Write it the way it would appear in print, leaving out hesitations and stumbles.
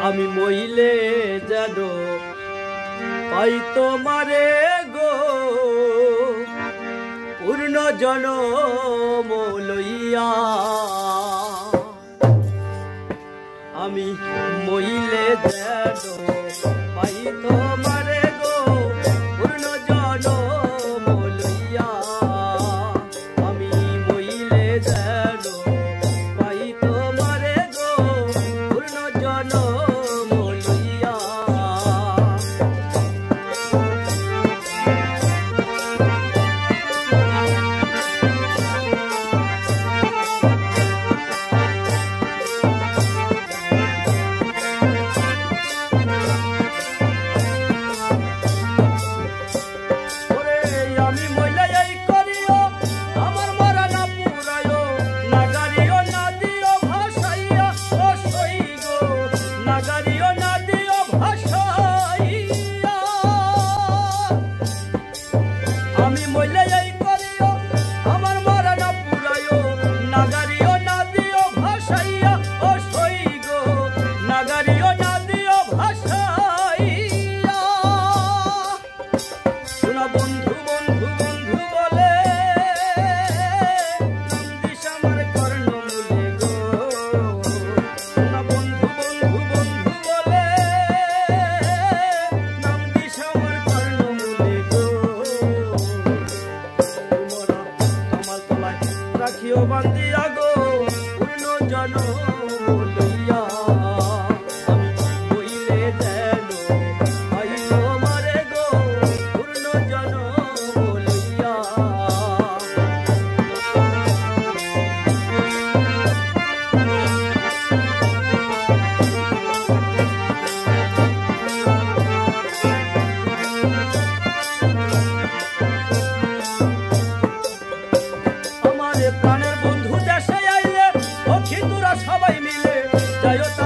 আমি মইলে যেন পাই তোমারে গো পূর্ণ জনম লইয়া। আমি মইলে যেন পাই তোমারে গো পূর্ণ জনম লইয়া। আমি মইলে যেন পাই তোমারে গো পূর্ণ জনম লইয়া। আমি মইলে এই করিও আমার মারা না পুরাইও নাগারিও না দিও ভাসাইয়া ও সই গো নাগারিও না দিও ভাসাইয়া। শোনা বন্ধু বন্ধু বন্ধু বলে দিশ আমার কর্ণমূলে গো। শোনা বন্ধু বন্ধু বন্ধু বলে নাম দিশ আমার কর্ণমূলে গো। রাখিও বান্দিয়া গো পূর্ণ জনম লইয়া। আমি মইলে যেন পাই তোমারে গো পূর্ণ জনম লইয়া। প্রাণের বন্ধু দেশে আইলে অখিতুরা সবাই মিলে যাইও।